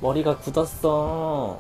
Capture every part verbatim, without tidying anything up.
머리가 굳었어.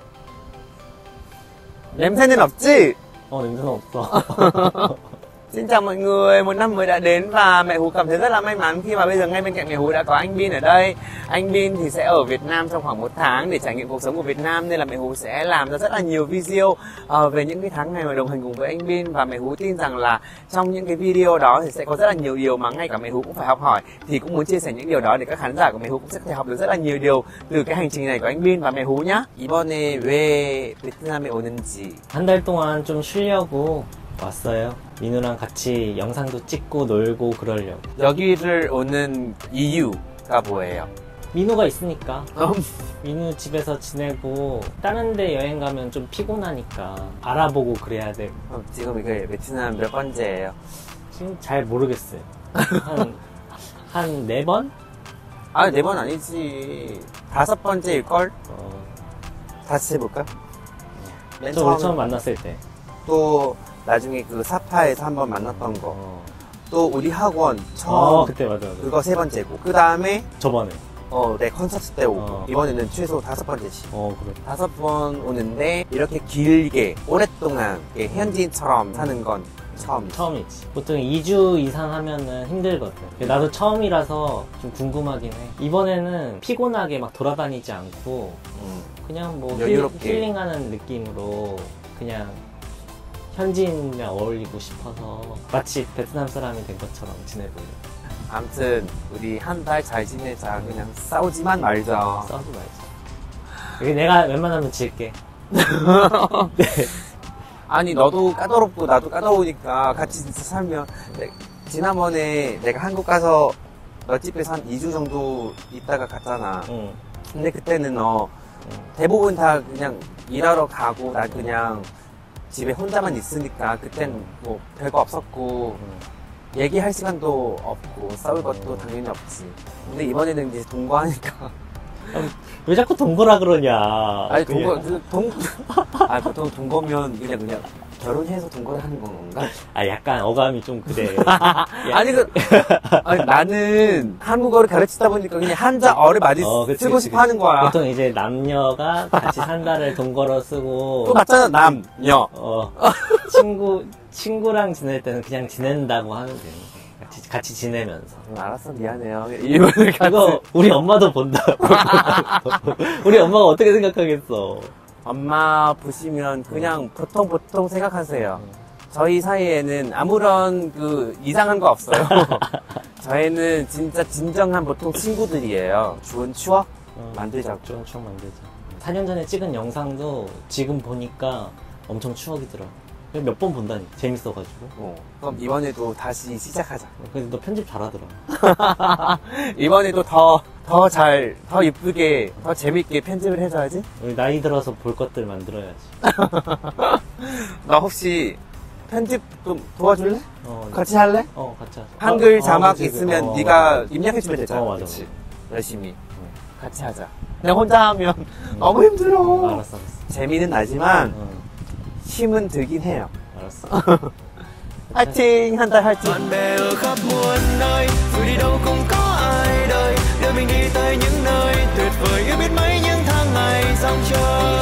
냄새는 없지? 어, 냄새는 없어. Xin chào mọi người, một năm mới đã đến và mẹ Hú cảm thấy rất là may mắn khi mà bây giờ ngay bên cạnh mẹ Hú đã có anh Bin ở đây. Anh Bin thì sẽ ở Việt Nam trong khoảng một tháng để trải nghiệm cuộc sống của Việt Nam, nên là mẹ Hú sẽ làm ra rất là nhiều video uh, về những cái tháng ngày mà đồng hành cùng với anh Bin, và mẹ Hú tin rằng là trong những cái video đó thì sẽ có rất là nhiều điều mà ngay cả mẹ Hú cũng phải học hỏi, thì cũng muốn chia sẻ những điều đó để các khán giả của mẹ Hú cũng sẽ có thể học được rất là nhiều điều từ cái hành trình này của anh Bin và mẹ Hú nhá. 이번에 왜 베트남에 오는지. 한 달 동안 좀 쉬려고 왔어요. 민우랑 같이 영상도 찍고 놀고 그러려고. 여기를 오는 이유가 뭐예요? 민우가 있으니까. 민우 집에서 지내고 다른 데 여행 가면 좀 피곤하니까 알아보고 그래야 되고. 지금 이게 베트남 몇 번째예요? 지금 잘 모르겠어요. 한, 한 네 번? 아, 네 번 아니지. 다섯 번째일걸? 어. 다시 해볼까? 맨 저 우리 처음 만났을 때. 또 나중에 그 사파에서 한번 만났던 거. 어. 또 우리 학원 처음. 어, 그때 맞아, 맞아. 그거 세 번째고. 그 다음에 저번에. 어, 내 콘서트 때 오고. 어. 이번에는 최소 다섯 번째지. 어, 그래. 다섯 번 오는데 이렇게 길게 오랫동안 이렇게 현지인처럼 사는 건 처음이지. 처음이지. 보통 이 주 이상 하면은 힘들거든. 나도 처음이라서 좀 궁금하긴 해. 이번에는 피곤하게 막 돌아다니지 않고 음. 그냥 뭐 여유롭게. 힐, 힐링하는 느낌으로 그냥 현지인이랑 어울리고 싶어서 마치 베트남 사람이 된 것처럼 지내보려고. 아무튼 우리 한 달 잘 지내자. 그냥 싸우지만 말자. 싸우지 말자. 여기 내가 웬만하면 질게. 네. 아니 너도 까다롭고 나도 까다로우니까 같이 진짜 살면. 내, 지난번에 내가 한국 가서 너 집에서 한 이 주 정도 있다가 갔잖아. 응. 근데 그때는 너 응. 대부분 다 그냥 일하러 가고 나 그냥 집에 혼자만 있으니까 그땐 뭐 별거 없었고 응. 얘기할 시간도 없고 싸울 것도 당연히 없지. 근데 이번에는 이제 동거하니까. 왜 자꾸 동거라 그러냐. 아니 그냥. 동거 그 동 아 보통 동거면 그냥 그냥 결혼해서 동거를 하는 건가? 아 약간 어감이 좀 그래. 아니 그 아니, 나는 한국어를 가르치다 보니까 그냥 한자어를 많이 어, 그치, 쓰고 그치, 싶어 하는 거야. 보통 이제 남녀가 같이 산다를 동거로 쓰고. 또 맞잖아 남녀. 어 친구 친구랑 지낼 때는 그냥 지낸다고 하면 되는 거야. 같이 같이 지내면서. 음, 알았어 미안해요. 이번에 그거 우리 엄마도 본다. 우리 엄마가 어떻게 생각하겠어? 엄마 보시면 그냥 보통 보통 생각하세요. 저희 사이에는 아무런 그 이상한 거 없어요. 저희는 진짜 진정한 보통 친구들이에요. 좋은 추억 어, 만들자고. 좋은 추억 만들자. 사 년 전에 찍은 영상도 지금 보니까 엄청 추억이 들어. 몇 번 본다니. 재밌어가지고. 어, 그럼 이번에도 다시 시작하자. 근데 너 편집 잘하더라. 이번에도 더, 더 잘, 더 이쁘게, 더 재밌게 편집을 해줘야지. 우리 나이 들어서 볼 것들 만들어야지. 나 혹시 편집 좀 도와줄래? 어, 같이 할래? 어, 같이 하자. 한글 어, 자막 어, 그치, 있으면 어, 네가 맞아. 입력해주면 되잖아. 어, 맞아, 그치? 맞아. 열심히. 응. 같이 하자. 그냥 혼자 하면 너무 힘들어. 어, 알았어, 알았어. 재미는 나지만 응, 힘은 들긴 해요. 알았어. 화이팅! 한 달 화이팅! bạn bè ở khắp muôn nơi dù đi đâu cũng có ai đời đưa mình đi tới những nơi tuyệt vời yêu biết mấy những tháng ngày dòng chờ